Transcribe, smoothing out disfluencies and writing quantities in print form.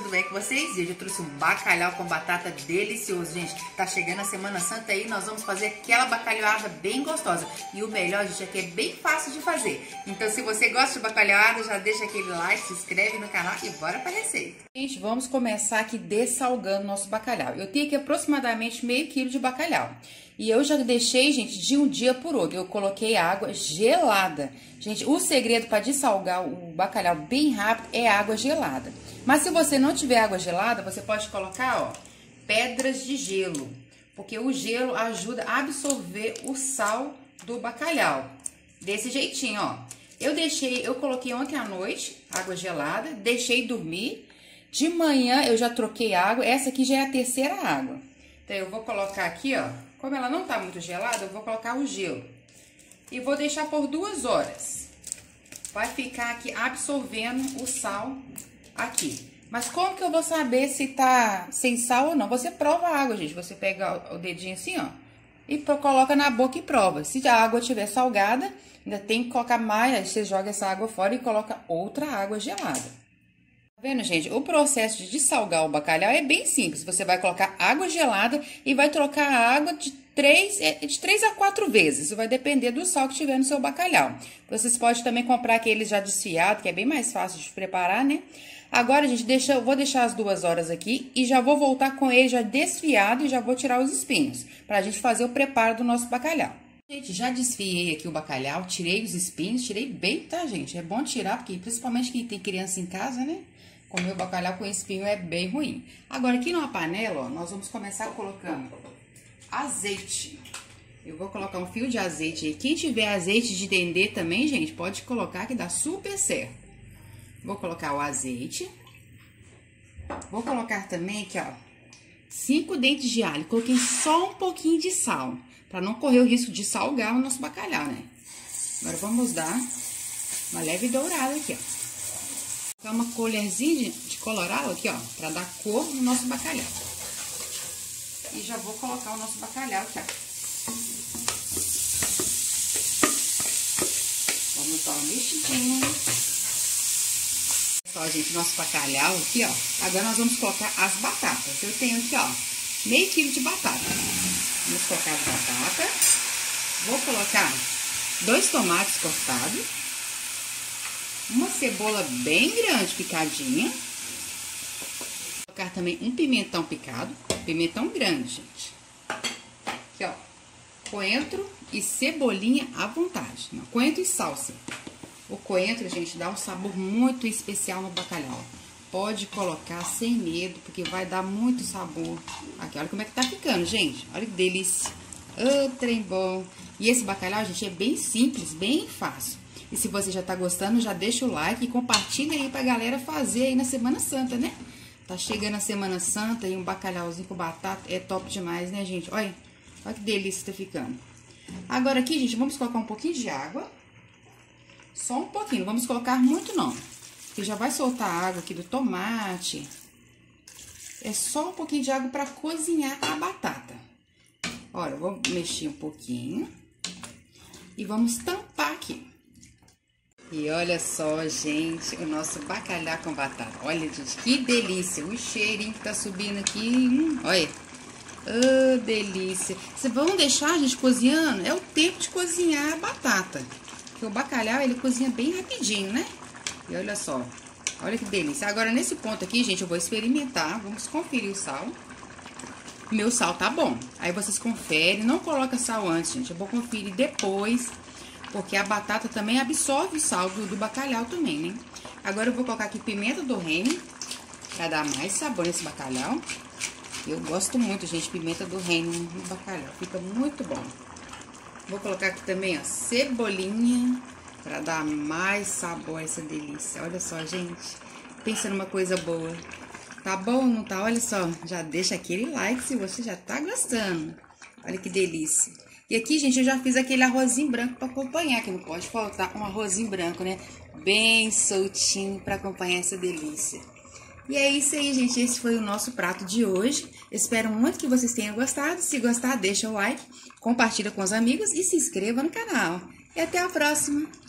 tudo bem com vocês? E hoje eu trouxe um bacalhau com batata delicioso, gente. Tá chegando a Semana Santa aí, nós vamos fazer aquela bacalhauada bem gostosa. E o melhor, gente, é que é bem fácil de fazer. Então, se você gosta de bacalhauada, já deixa aquele like, se inscreve no canal e bora pra receita. Gente, vamos começar aqui dessalgando nosso bacalhau. Eu tenho aqui aproximadamente meio quilo de bacalhau. E eu já deixei, gente, de um dia por outro. Eu coloquei água gelada. Gente, o segredo para dessalgar o bacalhau bem rápido é água gelada. Mas se você não tiver água gelada, você pode colocar, ó, pedras de gelo. Porque o gelo ajuda a absorver o sal do bacalhau. Desse jeitinho, ó. Eu coloquei ontem à noite, água gelada, deixei dormir. De manhã eu já troquei água. Essa aqui já é a terceira água. Então eu vou colocar aqui, ó. Como ela não tá muito gelada, eu vou colocar o gelo. E vou deixar por 2 horas. Vai ficar aqui absorvendo o sal aqui. Mas como que eu vou saber se tá sem sal ou não? Você prova a água, gente. Você pega o dedinho assim, ó. E coloca na boca e prova. Se a água estiver salgada, ainda tem que colocar mais. Aí você joga essa água fora e coloca outra água gelada. Tá vendo, gente? O processo de dessalgar o bacalhau é bem simples. Você vai colocar água gelada e vai trocar a água de 3 a 4 vezes. Isso vai depender do sal que tiver no seu bacalhau. Vocês podem também comprar aquele já desfiado, que é bem mais fácil de preparar, né? Agora, gente, eu vou deixar as 2 horas aqui e já vou voltar com ele já desfiado e já vou tirar os espinhos, pra gente fazer o preparo do nosso bacalhau. Gente, já desfiei aqui o bacalhau, tirei os espinhos, tirei bem, tá, gente? É bom tirar, porque principalmente quem tem criança em casa, né? Comer o bacalhau com espinho é bem ruim. Agora, aqui numa panela, ó, nós vamos começar colocando azeite. Eu vou colocar um fio de azeite aí. Quem tiver azeite de dendê também, gente, pode colocar que dá super certo. Vou colocar o azeite. Vou colocar também aqui, ó, 5 dentes de alho. Coloquei só um pouquinho de sal, para não correr o risco de salgar o nosso bacalhau, né? Agora vamos dar uma leve dourada aqui, ó. Vou colocar uma colherzinha de colorau aqui, ó, para dar cor no nosso bacalhau. E já vou colocar o nosso bacalhau aqui, ó. Vamos dar uma mexidinha. Ó, gente, nosso bacalhau aqui, ó. Agora nós vamos colocar as batatas. Eu tenho aqui, ó, meio quilo de batata. Vamos colocar as batatas. Vou colocar 2 tomates cortados. Uma cebola bem grande, picadinha. Vou colocar também um pimentão picado. Pimentão grande, gente. Aqui, ó. Coentro e cebolinha à vontade. Não, coentro e salsa. O coentro, gente, dá um sabor muito especial no bacalhau. Pode colocar sem medo, porque vai dar muito sabor. Aqui, olha como é que tá ficando, gente. Olha que delícia. Ô, trem bom. E esse bacalhau, gente, é bem simples, bem fácil. E se você já tá gostando, já deixa o like e compartilha aí pra galera fazer aí na Semana Santa, né? Tá chegando a Semana Santa e um bacalhauzinho com batata é top demais, né, gente? Olha, olha que delícia tá ficando. Agora aqui, gente, vamos colocar um pouquinho de água. Só um pouquinho, não vamos colocar muito não. Porque já vai soltar a água aqui do tomate. É só um pouquinho de água pra cozinhar a batata. Olha, eu vou mexer um pouquinho. E vamos tampar aqui. E olha só, gente, o nosso bacalhau com batata. Olha, gente, que delícia. O cheirinho que tá subindo aqui. Olha. Oh, delícia. Vocês vão deixar, gente, cozinhando? É o tempo de cozinhar a batata. Porque o bacalhau, ele cozinha bem rapidinho, né? E olha só. Olha que delícia. Agora, nesse ponto aqui, gente, eu vou experimentar. Vamos conferir o sal. Meu sal tá bom. Aí vocês conferem. Não coloca sal antes, gente. Eu vou conferir depois. Porque a batata também absorve o sal do bacalhau também, né? Agora eu vou colocar aqui pimenta do reino, pra dar mais sabor nesse bacalhau. Eu gosto muito, gente, pimenta do reino no bacalhau. Fica muito bom. Vou colocar aqui também, ó, cebolinha, pra dar mais sabor a essa delícia. Olha só, gente. Pensa numa coisa boa. Tá bom, não tá? Olha só, já deixa aquele like se você já tá gostando. Olha que delícia. E aqui, gente, eu já fiz aquele arrozinho branco para acompanhar, que não pode faltar um arrozinho branco, né? Bem soltinho para acompanhar essa delícia. E é isso aí, gente. Esse foi o nosso prato de hoje. Espero muito que vocês tenham gostado. Se gostar, deixa o like, compartilha com os amigos e se inscreva no canal. E até a próxima!